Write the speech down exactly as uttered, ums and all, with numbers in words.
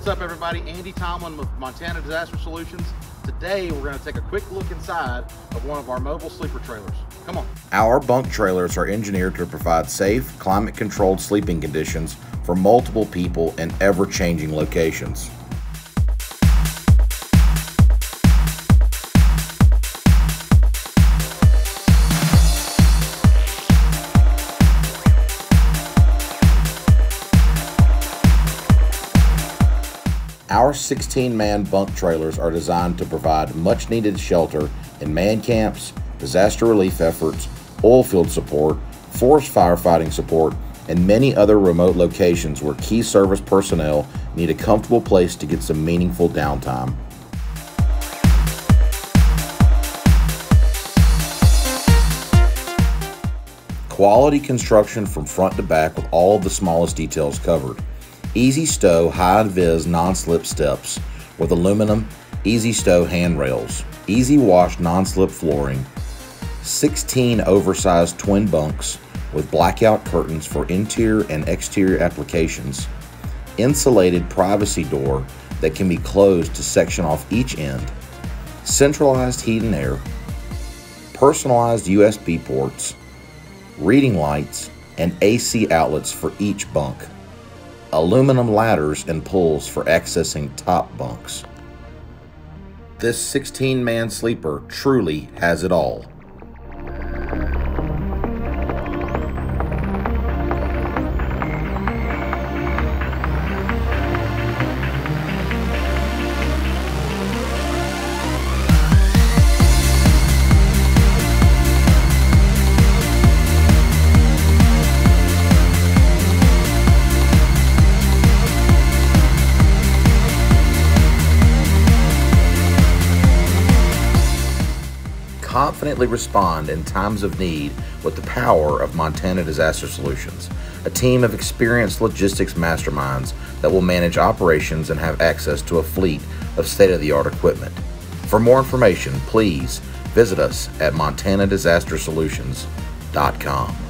What's up, everybody? Andy Tomlin with Montana Disaster Solutions. Today we're going to take a quick look inside of one of our mobile sleeper trailers. Come on. Our bunk trailers are engineered to provide safe, climate-controlled sleeping conditions for multiple people in ever-changing locations. Our sixteen man bunk trailers are designed to provide much-needed shelter in man camps, disaster relief efforts, oil field support, forest firefighting support, and many other remote locations where key service personnel need a comfortable place to get some meaningful downtime. Quality construction from front to back with all of the smallest details covered. Easy stow high-vis non-slip steps with aluminum easy stow handrails, easy wash non-slip flooring, sixteen oversized twin bunks with blackout curtains for interior and exterior applications, insulated privacy door that can be closed to section off each end, centralized heat and air, personalized U S B ports, reading lights, and A C outlets for each bunk. Aluminum ladders and pulls for accessing top bunks. This sixteen man sleeper truly has it all. Confidently respond in times of need with the power of Montana Disaster Solutions, a team of experienced logistics masterminds that will manage operations and have access to a fleet of state-of-the-art equipment. For more information, please visit us at montana disaster solutions dot com.